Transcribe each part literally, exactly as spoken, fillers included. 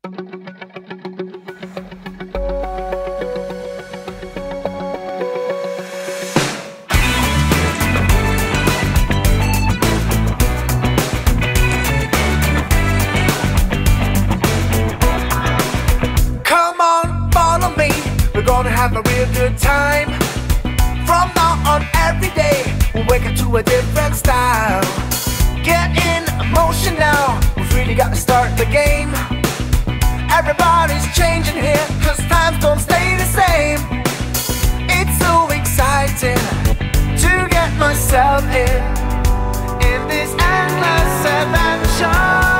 Gonna have a real good time. From now on, every day we'll wake up to a different style. Get in motion now, we've really got to start the game. Everybody's changing here, cause times don't stay the same. It's so exciting to get myself in In this endless adventure.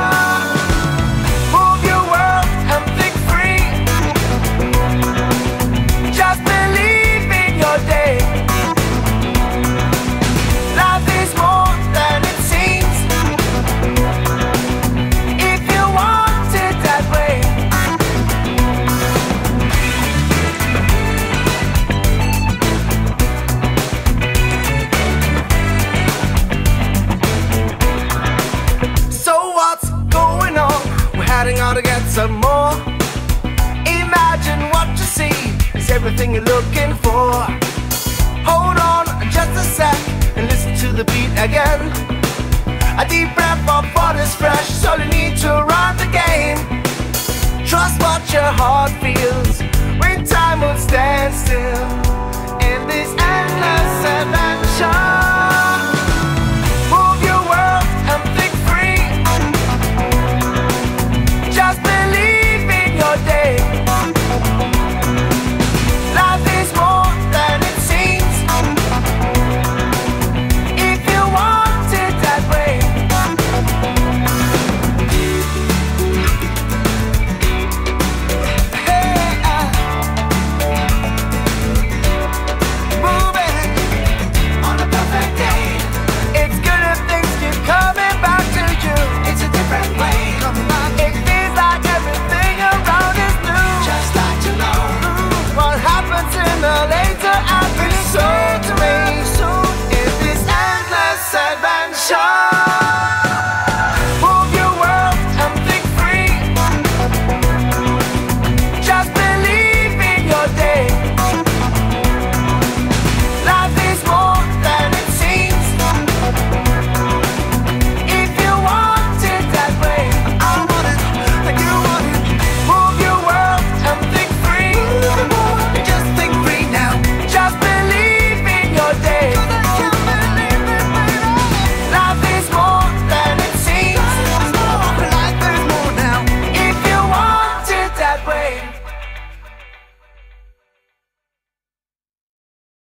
To get some more. Imagine what you see is everything you're looking for. Hold on just a sec and listen to the beat again. A deep breath of what is fresh, so you need to run the game. Trust what your heart feels when time will stand still in this endless adventure.